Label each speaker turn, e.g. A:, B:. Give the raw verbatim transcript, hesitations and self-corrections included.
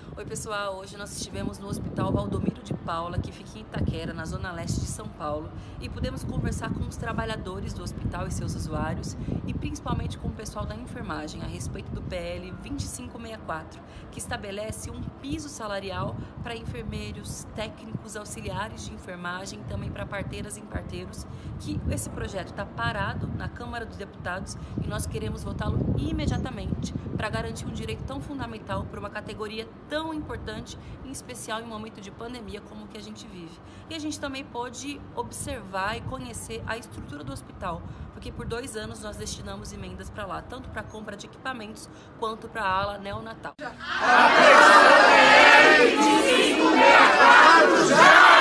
A: Oi pessoal, hoje nós estivemos no Hospital Valdomiro de Paula, que fica em Itaquera, na zona leste de São Paulo, e pudemos conversar com os trabalhadores do hospital e seus usuários, e principalmente com o pessoal da enfermagem, a respeito do P L vinte e cinco sessenta e quatro, que estabelece um piso salarial para enfermeiros, técnicos, auxiliares de enfermagem, também para parteiras e parteiros, que esse projeto está parado na Câmara dos Deputados e nós queremos votá-lo imediatamente para garantir um direito tão fundamental para uma categoria tão importante, em especial em um momento de pandemia como o que a gente vive. E a gente também pode observar e conhecer a estrutura do hospital, porque por dois anos nós destinamos emendas para lá, tanto para a compra de equipamentos quanto para a ala neonatal. A P L vinte e cinco sessenta e quatro já!